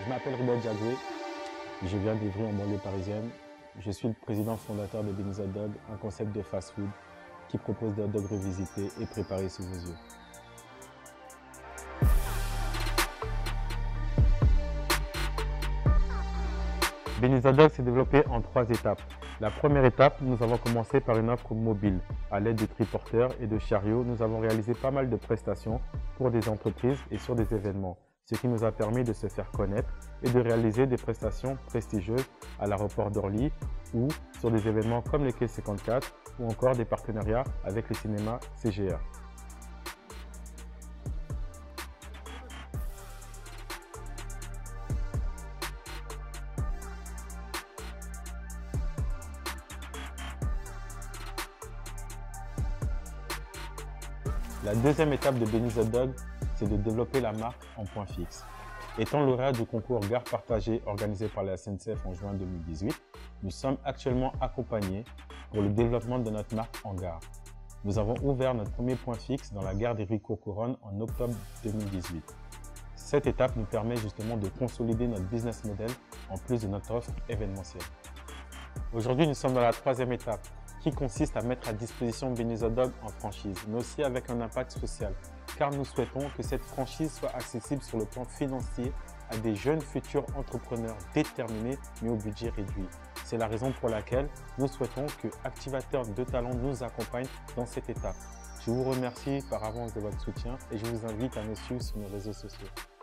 Je m'appelle Ribet Diagué, je viens d'Ivry en banlieue parisienne. Je suis le président fondateur de Benny's Hot Dog, un concept de fast-food qui propose des hot dogs revisités et préparés sous vos yeux. Benny's Hot Dog s'est développé en 3 étapes. La première étape, nous avons commencé par une offre mobile. À l'aide de triporteurs et de chariots, nous avons réalisé pas mal de prestations pour des entreprises et sur des événements, ce qui nous a permis de se faire connaître et de réaliser des prestations prestigieuses à l'aéroport d'Orly ou sur des événements comme les Quais 54 ou encore des partenariats avec les cinémas CGR. La deuxième étape de Benny's Hot Dog, c'est de développer la marque en point fixe. Étant lauréat du concours Gare Partagée organisé par la SNCF en juin 2018, nous sommes actuellement accompagnés pour le développement de notre marque en gare. Nous avons ouvert notre premier point fixe dans la gare d'Ivry-Courcouronnes en octobre 2018. Cette étape nous permet justement de consolider notre business model en plus de notre offre événementielle. Aujourd'hui, nous sommes dans la troisième étape, qui consiste à mettre à disposition Benny's Hot Dog en franchise, mais aussi avec un impact social, car nous souhaitons que cette franchise soit accessible sur le plan financier à des jeunes futurs entrepreneurs déterminés mais au budget réduit. C'est la raison pour laquelle nous souhaitons que Activateur de Talent nous accompagne dans cette étape. Je vous remercie par avance de votre soutien et je vous invite à nous suivre sur nos réseaux sociaux.